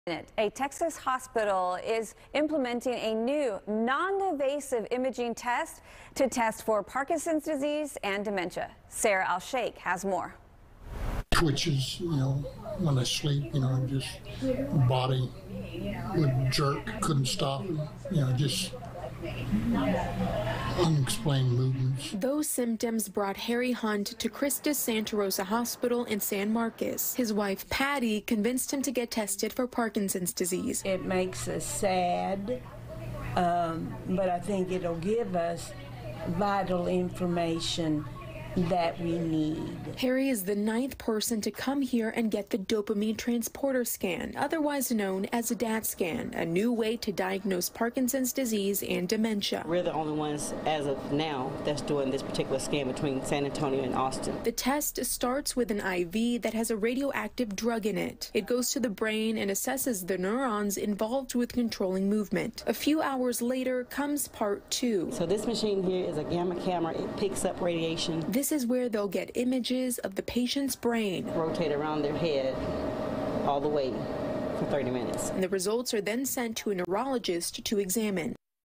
A Texas hospital is implementing a new non-invasive imaging test to test for Parkinson's disease and dementia. Sarah Al-Sheikh has more. Twitches, when I sleep, just body would jerk, couldn't stop it, just unexplained movements. Those symptoms brought Harry Hunt to Christus Santa Rosa Hospital in San Marcos. His wife, Patty, convinced him to get tested for Parkinson's disease. It makes us sad, but I think it'll give us vital information that we need. Harry is the 9th person to come here and get the dopamine transporter scan, otherwise known as a DAT scan, a new way to diagnose Parkinson's disease and dementia. We're the only ones as of now that's doing this particular scan between San Antonio and Austin. The test starts with an IV that has a radioactive drug in it. It goes to the brain and assesses the neurons involved with controlling movement. A few hours later comes part 2. So this machine here is a gamma camera. It picks up radiation. This is where they'll get images of the patient's brain. Rotate around their head all the way for 30 minutes. And the results are then sent to a neurologist to examine.